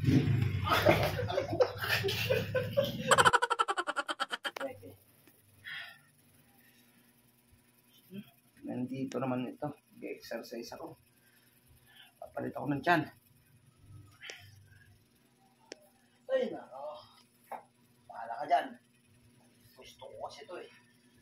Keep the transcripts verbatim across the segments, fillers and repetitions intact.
Nandito naman ito. Mag-exercise ako. Papalit ako ng tiyan. Ay, nako. Bahala ka dyan. Gusto ko kasi ito eh.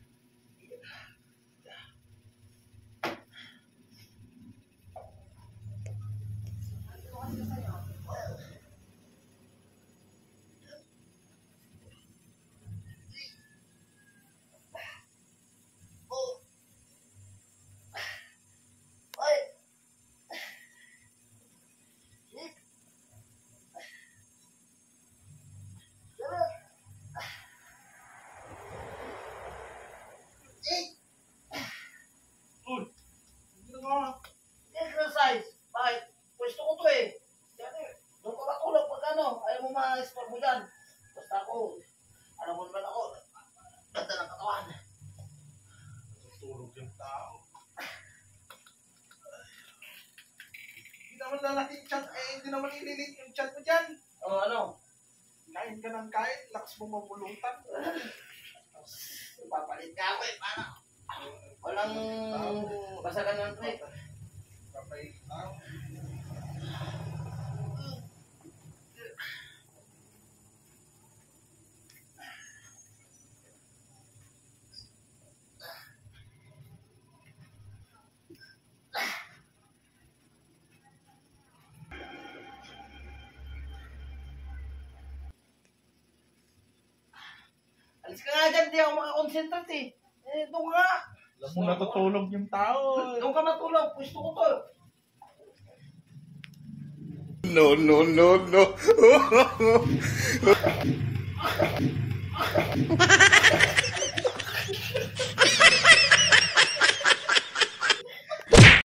Exercise. Bakit? Pwesto ko to eh. Doon ko matulog pag ano. Ayaw mo ma-sport mo dyan. Basta ako. Alam mo naman ako. Ganda ng katawan. Tulog yung tao. Hindi naman lalaki yung chat. Eh, hindi naman ililit yung chat mo dyan. O oh, ano? Kain ka ng kain. Laks mo mamulutan. Papalit ka ako eh. Paano? Walang basagan ng trip. Kapay tao. Alis ka nga dyan. Di ako makakonsentrate eh. Eh, doon nga. Alam mo natutulog yung tao. Doon ka matulog. Pwesto ko to. No, no, no, no.